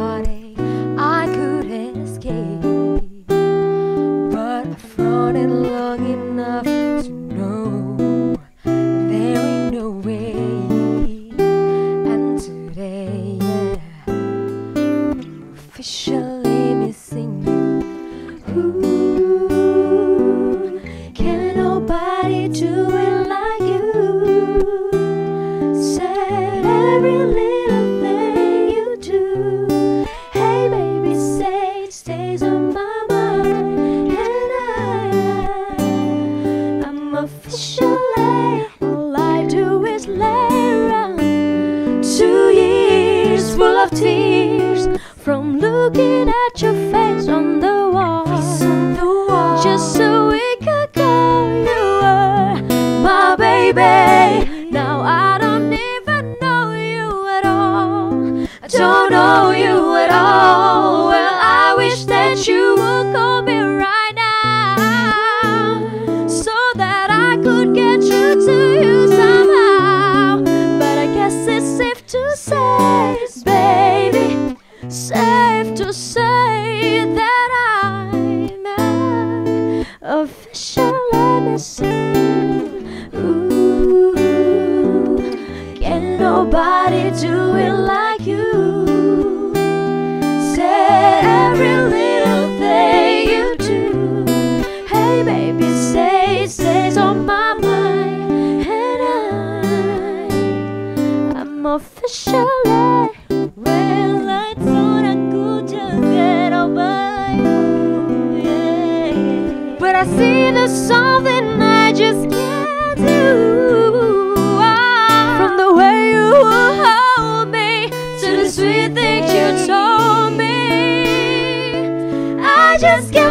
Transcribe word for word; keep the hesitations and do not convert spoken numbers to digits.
heartache I could escape, but I fought it long enough to know there ain't no way. And today, yeah, I'm officially missing you. Ooh, can nobody do it like you? Said every little thing you do. Hey baby, say it stays on my mind. And I, I'm officially, all I do is lay around. Two years full of tears from looking at your face on the wall. Just a week ago you were my baby. Now I don't even know you at all. I don't know you at all. Well, I wish that you would call me right now, so that I could get through to you somehow. But I guess it's safe to say, baby, safe to say that I'm officially missing you. Ooh, can nobody do it like you? Say every little thing you do. Hey baby, say it stays on my mind. And I, I'm officially, well, I thought I could just get over you, yeah. But I see there's something I just can't do. From the way you hold me to the sweet things you told me, I just can't.